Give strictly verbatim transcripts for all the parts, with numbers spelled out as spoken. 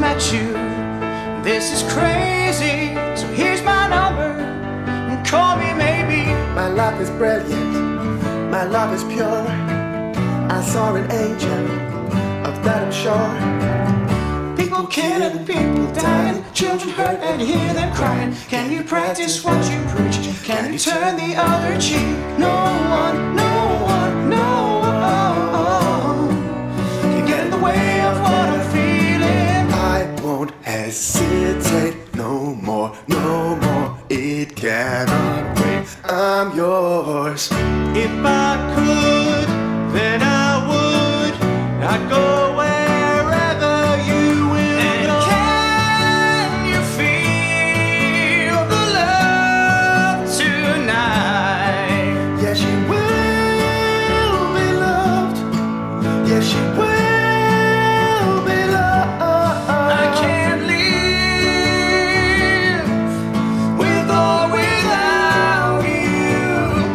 met you. This is crazy, so here's my number, and call me maybe. My love is brilliant, my love is pure. I saw an angel, of that I'm sure. People killing, people dying, children hurt and you hear them crying. Can you practice what you preach? Can you turn the other cheek? No one, no one, no one can get in the way of what I'm feeling. I won't hesitate no more, no more. It cannot wait, I'm yours. If I could, then I would. I'd go wherever you will. And can you feel the love tonight? Yes, she will be loved. Yes, she will be loved. I can't live with or without you.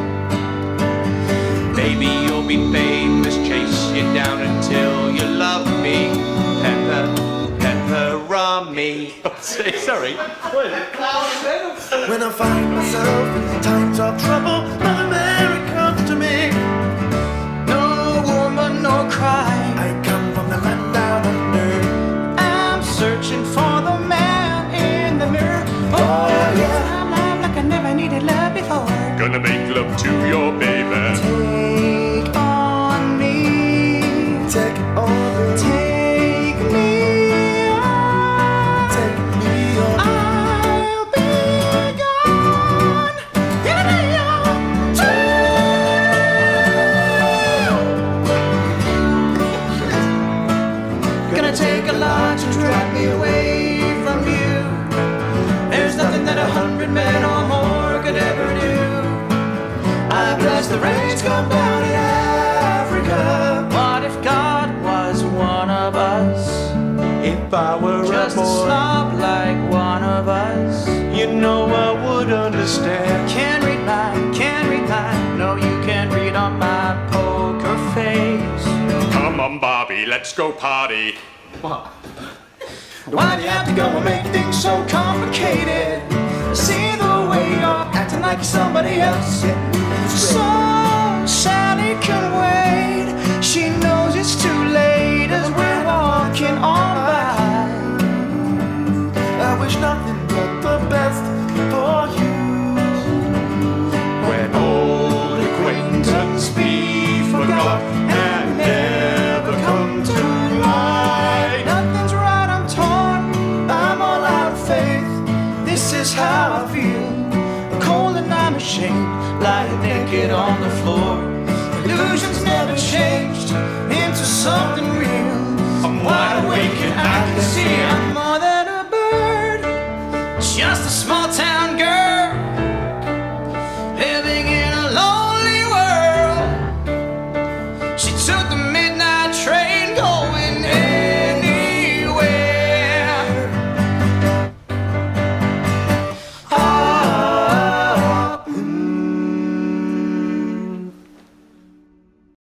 Baby, you'll be famous, chase you down until you love me. Pepper, pepper me. Sorry. When I find myself in times of trouble, Mother Mary comes to me. No woman, no cry. I come from the land down under. I'm searching for the man in the mirror. Oh, yeah. I'm alive like I never needed love before. Gonna make love to your baby. Take on me. Take on me. Take me on. Take me on. I'll be gone in a day or two. Gonna take a lot to drag me away from you. There's nothing that a hundred men or more could ever do. I bless the rains come down in Africa. What if God was one of us? If I were Just a slob like one of us. you know I would understand. Can't read mine, can't read mine. No, you can't read on my poker face. Come on, Bobby, let's go party. What? Why'd you have to go and make things so complicated? See the way you're acting like you're somebody else. So Sally can wait. She knows it's too late as we're walking on by. I wish nothing but the best for you. When old acquaintance be forgot and never come to light. Nothing's right, I'm torn, I'm all out of faith. This is how I feel, cold and I'm ashamed, lying naked on the floor. Illusions never changed into something real. I'm wide awake and I can